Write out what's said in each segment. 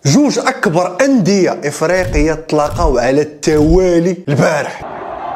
جوج اكبر انديه افريقيه تلاقاو على التوالي البارح.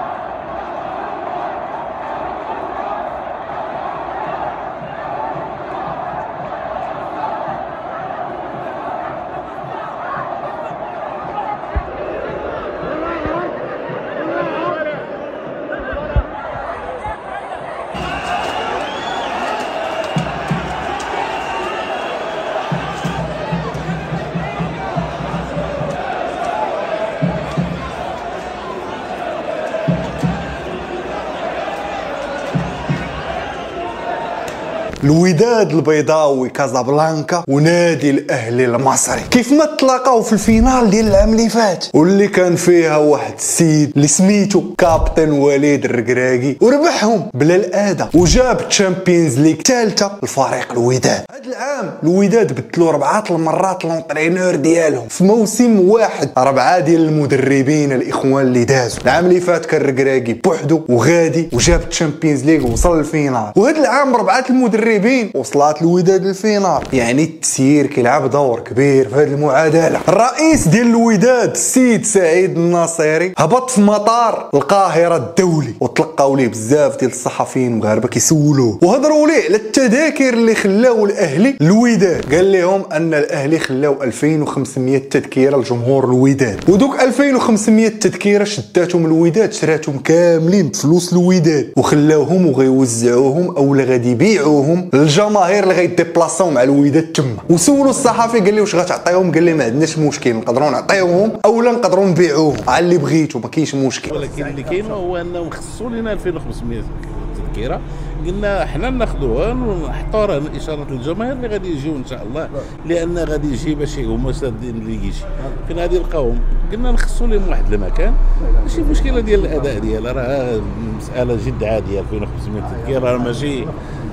الوداد البيضاوي كازابلانكا ونادي الاهلي المصري كيف ما تلاقاو في الفينال ديال العام اللي فات، واللي كان فيها واحد السيد اللي سميتو كابتن وليد الركراكي وربحهم بلا الاذى وجاب تشامبيونز ليغ ثالثه لفريق الوداد. هذا العام الوداد بدلوا 4 المرات لونطرينور ديالهم في موسم واحد، 4 ديال المدربين الاخوان اللي دازوا. العام اللي فات كان الركراكي بوحدو وغادي وجاب تشامبيونز ليغ ووصل للفينال، وهذا العام 4 المدربين وصلات الوداد للفينال. يعني التسيير كيلعب دور كبير في هذه المعادله. الرئيس ديال الوداد السيد سعيد الناصري هبط في مطار القاهره الدولي وتلقاو ليه بزاف ديال الصحفيين المغاربه كيسولوه وهضروا ليه على التذاكر اللي خلاو الاهلي الوداد. قال لهم ان الاهلي خلاو 2500 تذكره لجمهور الوداد، ودوك 2500 تذكره شداتهم الوداد شراتهم كاملين بفلوس الوداد وخلاوهم وغيوزعوهم اولا غادي يبيعوهم الجماهير اللي غيديبلاصاو مع الوداد تما. وسولوا الصحفي قال لي واش غتعطيهم؟ قال لي ما عندناش مشكل، نقدروا نعطيوهم اولا نقدروا نبيعوهم على اللي بغيتوا، ما كاينش مشكل. ولكن اللي كاين هو انهم خصوا لنا 2500 تذكره، قلنا حنا ناخذوها ونحطوا راه اشاره للجماهير اللي غادي يجيو ان شاء الله، لان غادي يجي باش هما سادين اللي يجي فين غادي يلقاوهم. قلنا نخصوا لهم واحد المكان، ماشي مشكله ديال الاداء ديالها، راه مساله جد عاديه. 2500 تذكره راه ماشي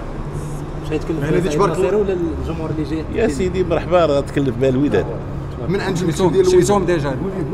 غيتكلف على الناصر ولا الجمهور اللي جاي. يا سيدي مرحبا، راه تكلف بها الوداد من عند شريتهم ديجا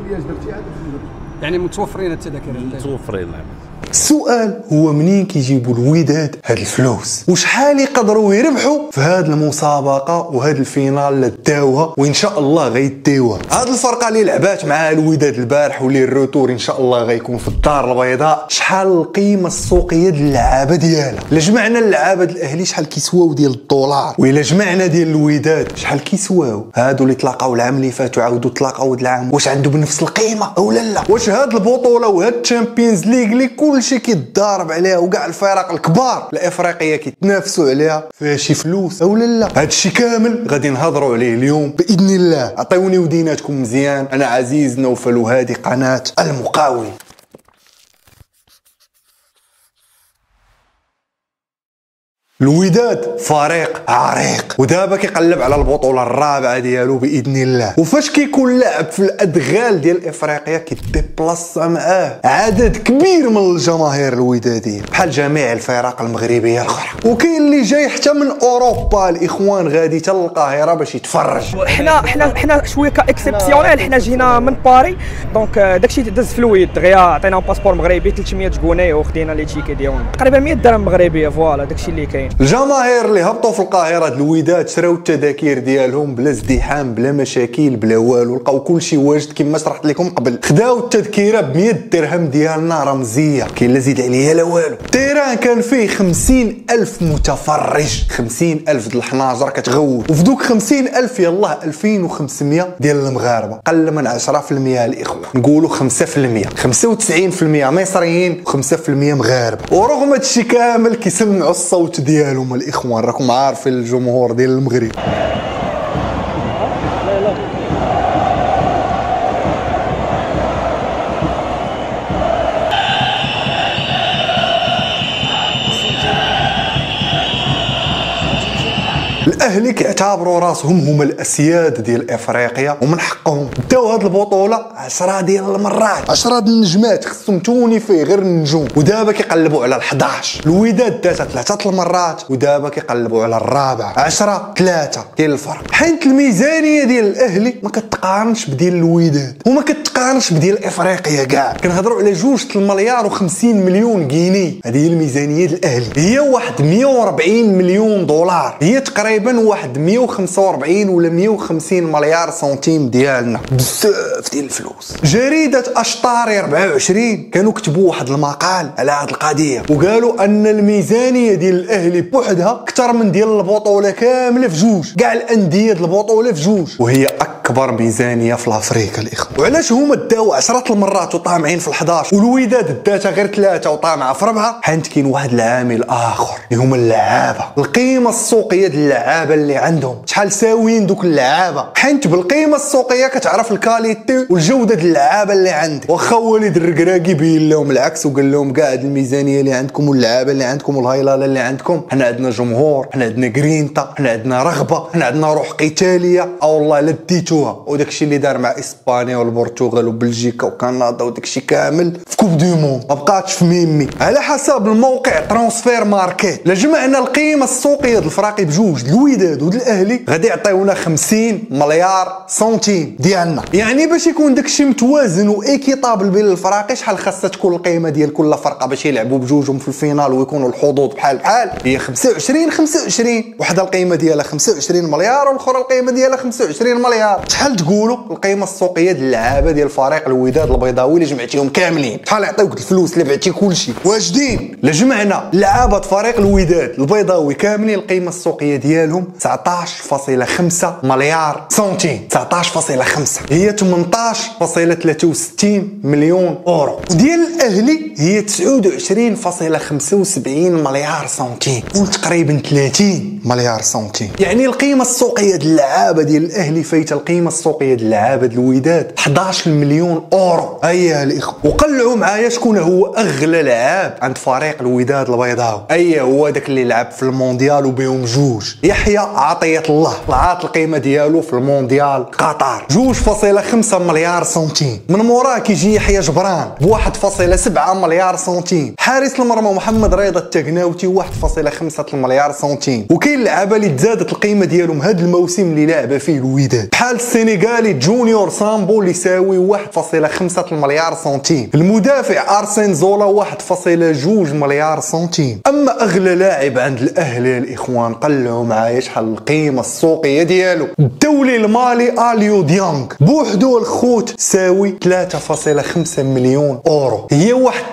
يعني متوفرين التذاكر متوفرين. السؤال هو منين كيجيبوا الوداد هاد الفلوس وشحال يقدروا يربحوا في هاد المسابقه وهاد الفينال اللي داوها وان شاء الله غيديوها. هاد الفرقه اللي لعبات مع الوداد البارح واللي الروتور ان شاء الله غيكون في الدار البيضاء، شحال القيمه السوقيه ديال اللعابه ديالها؟ الا جمعنا اللعابه ديال الاهلي شحال كيسواو ديال الدولار، والا جمعنا ديال الوداد شحال كيسواو؟ هادو اللي تلاقاو العام اللي فات وعاودوا تلاقاو هاد العام واش عندهم بنفس القيمه اولا لا؟ واش هاد البطوله وهاد الشامبيونز ليغ اللي كلشي كيتضارب عليها وكاع الفرق الكبار الافريقيه كيتنافسوا عليها فيها شي فلوس اولا لا؟ هادشي كامل غادي نهضروا عليه اليوم باذن الله. عطيوني وديناتكم مزيان. انا عزيز نوفل وهذه قناه المقاول. الوداد فريق عريق ودابا كيقلب على البطوله الرابعه ديالو باذن الله، وفاش كيكون لاعب في الادغال ديال افريقيا كيديبلاصا معاه عدد كبير من الجماهير الوداديه بحال جميع الفرق المغربيه الاخرى، وكاين اللي جاي حتى من اوروبا الاخوان غادي حتى للقاهره باش يتفرج. حنا شويه كاكسبسيونيل، حنا جينا من باري دونك داكشي داز فلويد دغيا عطينا باسبور مغربي 300 جوني وخدينا لي تيكي ديالنا تقريبا 100 درهم مغربيه. فوالا داكشي اللي كاين. الجماهير اللي هبطوا في القاهره الوداد شراو التذاكير ديالهم بلا ازدحام بلا مشاكل بلا والو، لقاو كلشي واجد كما شرحت لكم قبل. خداو التذكيره ب 100 درهم ديالنا رمزيه، كاين لا زيد عليها لا والو. التيران كان فيه 50,000 متفرج، 50,000 د الحناجر كتغوت، وفي دوك 50,000 يلاه 2500 ديال المغاربه، قل من 10% الاخوان، نقولوا 5%، 95% مصريين و5% مغاربه. ورغم هادشي كامل كيسمعوا الصوت ديالهم الاخوان، راكم عارفين الجمهور ديال المغرب. الاهلي كيعتبروا راسهم هما الاسياد ديال افريقيا ومن حقهم داو هاد البطوله 10 ديال المرات. 10 د النجمات خصهم توني فيه غير النجوم، ودابا كيقلبوا على 11. الوداد داتها 3 المرات ودابا كيقلبوا على الرابعه. 10 3 كاين الفرق، حيت الميزانيه ديال الاهلي ما كتقارنش بديال الوداد وما كتقارنش بديال افريقيا كاع. كنهضروا على 2 مليار و50 مليون جنيه. هذه هي الميزانيه ديال الاهلي، هي واحد 140 مليون دولار، هي تقريبا تقريبا واحد 145 ولا 150 مليار سنتيم ديالنا، بزاف ديال الفلوس. جريدة اشطاري 24 كانوا كتبوا واحد المقال على هذه القضية، وقالوا ان الميزانية ديال الاهلي بوحدها اكثر من ديال البطولة كاملة في جوج، كاع الاندية ديال البطولة في جوج، وهي اكبر ميزانية في افريقيا الاخوة. وعلاش هما داو 10 المرات وطامعين في ال11 والوداد داتها غير 3 وطامعة في 4؟ حيت كاين واحد العامل اخر اللي هما اللعابة، القيمة السوقية ديال اللعابة اللي عندهم، شحال ساويين دوك اللعابة. حيت بالقيمة السوقية كتعرف الكاليتي والجودة ديال اللعابة اللي عندك. واخا وليد الركراكي بين لهم العكس وقال لهم كاع هاد الميزانية اللي عندكم واللعابة اللي عندكم والهيلاله اللي عندكم، حنا عندنا جمهور، حنا عندنا جرينتا، حنا عندنا رغبة، حنا عندنا روح قتالية، او والله لا ديتوها. وداكشي اللي دار مع اسبانيا والبرتغال وبلجيكا وكندا وداكشي كامل في كوب دو موند ما بقاتش في ميمي. على حسب الموقع ترانسفير ماركت، لا جمعنا القيمة السوقية ديال الفراقي بجوج، الوداد والاهلي غادي يعطيونا 50 مليار سنتيم ديالنا. يعني باش يكون داكشي متوازن وايكيطابل بين الفراقي، شحال خاصها تكون القيمة ديال كل فرقة باش يلعبوا بجوجهم في الفينال ويكونوا الحظوظ بحال بحال؟ هي 25 وحده القيمة ديالها 25 مليار والاخرى القيمة ديالها 25 مليار. شحال تقولوا القيمة السوقية ديال اللعابة ديال فريق الوداد البيضاوي اللي جمعتيهم كاملين؟ شحال يعطيوك الفلوس اللي بعتي كلشي؟ واجدين؟ لا جمعنا لعابة فريق الوداد البيضاوي كاملين القيمة السوقية ديالهم 19.5 مليار سنتيم. 19.5 هي 18.63 مليون اورو. ديال الاهلي هي 29.75 مليار سنتيم، وتقريبا 30 مليار سنتيم. يعني القيمة السوقية ديال اللعابة ديال الاهلي فايته القيمة السوقية ديال اللعابة ديال الوداد 11 مليون اورو. اييه الاخوة، وقلعوا معايا شكون هو اغلى لعاب عند فريق الوداد البيضاوي. اييه هو داك اللي لعب في المونديال وبيهم جوج، يحيى عطية الله. طلعات القيمة ديالو في المونديال قطر 2.5 مليار سنتيم. من موراه كيجي يحيى جبران ب 1.7 مليار سنتيم. حارس المرمى محمد رضا التقناوتي 1.5 مليار سنتيم. وكاين اللعابه اللي تزادت القيمه ديالهم هذا الموسم اللي لعب فيه الوداد، بحال السينيغالي جونيور سامبو اللي يساوي 1.5 مليار سنتيم. المدافع ارسين زولا 1.2 مليار سنتيم. اما اغلى لاعب عند الاهلي الاخوان، قلعوا معايا شحال القيمه السوقيه ديالو. الدولي المالي اليو ديانغ بوحدو الخوت ساوي 3.5 مليون اورو. هي واحد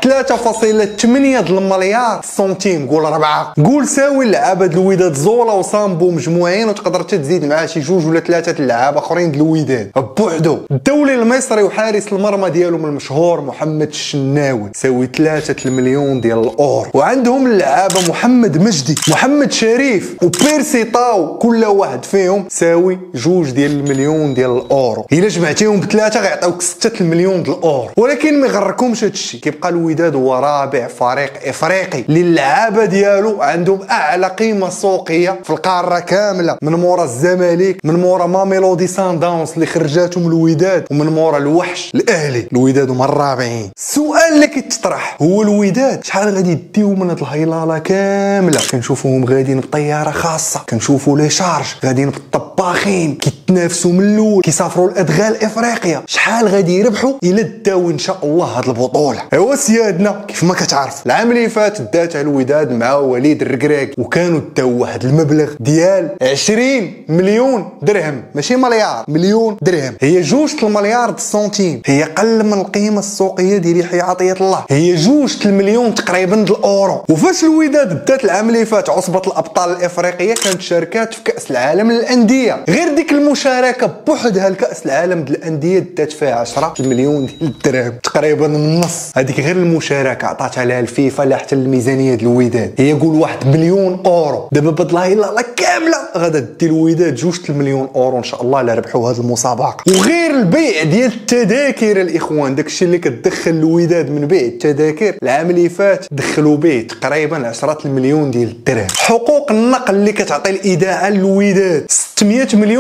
3.8 المليار سنتيم، قول 4. قول ساوي اللعابه د الوداد زولا وسامبو مجموعين، وتقدر تزيد معاه شي جوج ولا 3 اللعابه اخرين د الوداد بوحدو. الدولي المصري وحارس المرمى ديالهم المشهور محمد الشناوي ساوي 3 مليون ديال الاورو. وعندهم اللعابه محمد مجدي، محمد شريف وبيرسي طاو، كل واحد فيهم ساوي 2 ديال المليون ديال الاورو. الا جمعتيهم بثلاثه غيعطيوك 6 مليون ديال الاورو. ولكن ما يغركمش هادشي، كيبقى الوداد هو رابع فريق افريقي اللي اللعابه ديالو عندهم اعلى قيمه سوقيه في القاره كامله، من مورا الزمالك، من مورا ماميلودي سان داونز اللي خرجاتهم الوداد، ومن مورا الوحش الاهلي. الوداد هما الرابعين. السؤال اللي كيتطرح هو الوداد شحال غادي يديو من هاد الهيلاله كامله؟ كنشوفوهم غاديين بطياره خاصه، كنشوفوا لي شارج غاديين بالطباخين كيتنافسوا من الاول، كيسافروا لادغال افريقيا. شحال غادي يربحوا الا داو ان شاء الله هاد البطوله؟ ايوا سيادنا، كيف ما كتعرف العام اللي فات داتها الوداد مع وليد الركراكي، وكانوا داو واحد المبلغ ديال 20 مليون درهم، ماشي مليار، مليون درهم. هي 2 المليار سنتيم، هي قل من القيمه السوقيه ديال يحيى عطيه الله، هي 2 المليون تقريبا د الاورو. وفاش الوداد دات العام اللي فات عصبه الابطال الافريقيه كانت شاركات في كاس العالم للانديه، غير ديك المشاركه بوحدها لكاس العالم ديال الانديه دات فيها 10 مليون ديال الدرهم، تقريبا النص. هذيك غير المشاركه عطاتها لها الفيفا لا حتى الميزانيه ديال الوداد، هي قول 1 مليون اورو. دابا بدلها لا كامله غادا دي الوداد 2 مليون اورو ان شاء الله لا ربحوا هذه المسابقه. وغير البيع ديال التذاكر الاخوان، داكشي اللي كتدخل الوداد من بيع التذاكر العام اللي فات دخلوا به تقريبا 10 مليون ديال الدرهم. حقوق النقل اللي كتعطي الاذاعه للوداد 600 مليون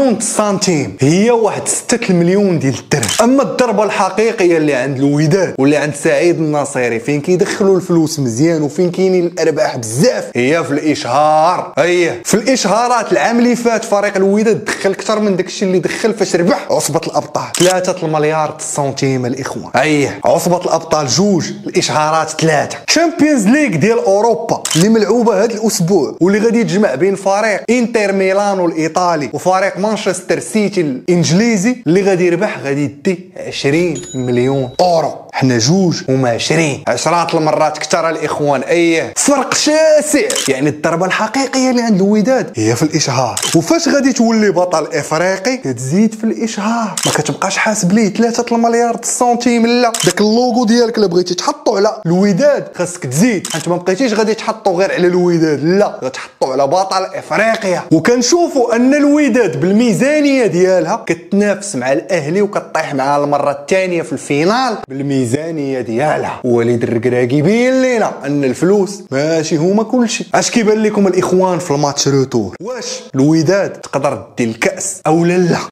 سنتيم هي واحد 6 مليون ديال الدرهم. اما الضربه الحقيقيه اللي عند الوداد واللي عند سعيد الناصيري فين كيدخلوا الفلوس مزيان وفين كاينين الارباح بزاف هي في الاشهار. في الاشهارات العام اللي فات فريق الوداد دخل اكثر من داكشي اللي دخل فاش ربح عصبه الابطال 3 المليار سنتيم الاخوان. عصبه الابطال 2، الاشهارات 3. تشامبيونز ليغ ديال اوروبا اللي ملعوبه هذا الاسبوع واللي غادي تجمع بين فريق انتر ميلانو الايطالي وفريق مانشستر سيتي الانجليزي اللي غادي يربح غادي يدي 20 مليون اورو. حنا 2 هما 20 عشرات المرات كثر الاخوان. فرق شاسع. يعني الضربه الحقيقيه اللي عند الوداد هي في الاشهار. وفاش غادي تولي بطل افريقي كتزيد في الاشهار، ما كتبقاش حاسب ليه 3 المليار سنتيم. لا، داك اللوغو ديالك اللي بغيتي تحطو على الوداد خاصك تزيد، انت ما بقيتيش غادي تحطو غير على الوداد، لا غتحطو على بطل افريقيا. وكنشوفوا ان الوداد بالميزانيه ديالها كتنافس مع الاهلي وكطيح معاه المره الثانيه في الفينال بالميزانيه ديالها. وليد الركراكي بين لينا ان الفلوس ماشي هما كلشي. اش كيبان لكم الاخوان في الماتش روتور؟ واش الوداد تقدر دير الكاس او لا؟